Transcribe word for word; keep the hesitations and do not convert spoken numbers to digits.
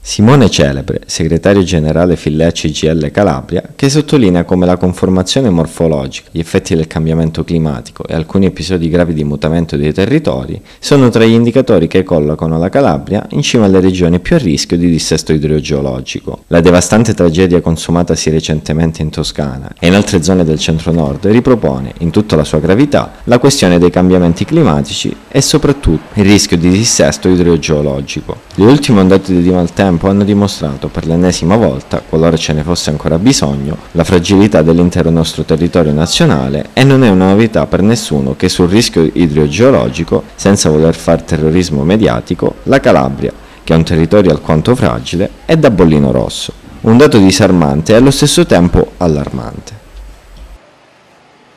Simone Celebre, segretario generale Fille C G I L Calabria, che sottolinea come la conformazione morfologica, gli effetti del cambiamento climatico e alcuni episodi gravi di mutamento dei territori sono tra gli indicatori che collocano la Calabria in cima alle regioni più a rischio di dissesto idrogeologico. La devastante tragedia consumatasi recentemente in Toscana e in altre zone del centro-nord ripropone, in tutta la sua gravità, la questione dei cambiamenti climatici e soprattutto il rischio di dissesto idrogeologico. Le ultime ondate di maltempo hanno dimostrato per l'ennesima volta, qualora ce ne fosse ancora bisogno, la fragilità dell'intero nostro territorio nazionale e non è una novità per nessuno che sul rischio idrogeologico, senza voler far terrorismo mediatico, la Calabria, che è un territorio alquanto fragile, è da bollino rosso. Un dato disarmante e allo stesso tempo allarmante.